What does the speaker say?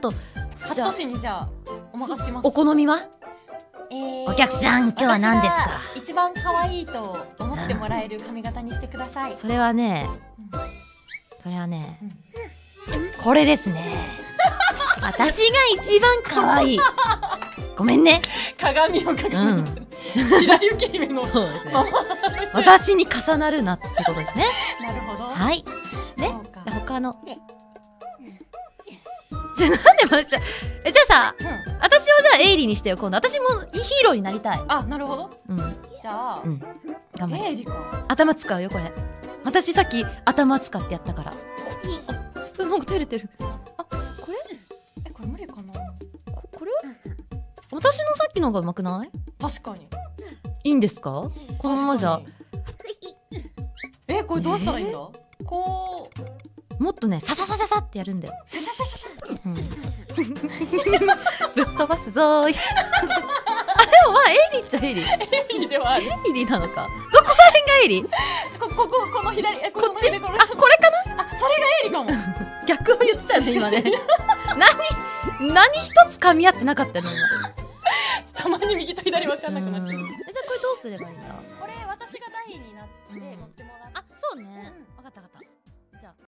とカット紙にじゃあお任せします。 お好みは？お客さん今日は何ですか？ 一番可愛いと思ってもらえる髪型にしてください。 それはね、これですね。私が一番可愛い。ごめんね。 鏡をかがんで白雪姫のそうですね。私に重なるなってことですね。 なるほど。 はい。で、他の。じゃなんでじゃあさ、私をじゃあエイリーにしてよ今度。私もヒーローになりたい。 あ、なるほど。じゃあ頑張れ。 エイリーか。 頭使うよこれ。私さっき頭使ってやったから。なんか照れてる。あ、これ？ これ無理かな。 これ？私のさっきの方が上手くない？ 確かに。 いいんですか？このままじゃ。 これどうしたらいいんだ？こうもっとね、サササササってやるんだよ。 シャシャシャシャシャ。ぶっ飛ばすぞーい。あ、でもまあエイリーっちゃエイリー。 エイリーではある。 エイリーなのか。どこら辺がエイリー？ この左、 こっち？あ、これかな？ あ、それがエイリーかも。 逆を言ってたよね今ね。何一つ噛み合ってなかったの今。 たまに右と左分かんなくなっちゃう。じゃあこれどうすればいいんだ？ これ私が台になって乗ってもらって。 あ、そうね。分かった分かった。じゃあ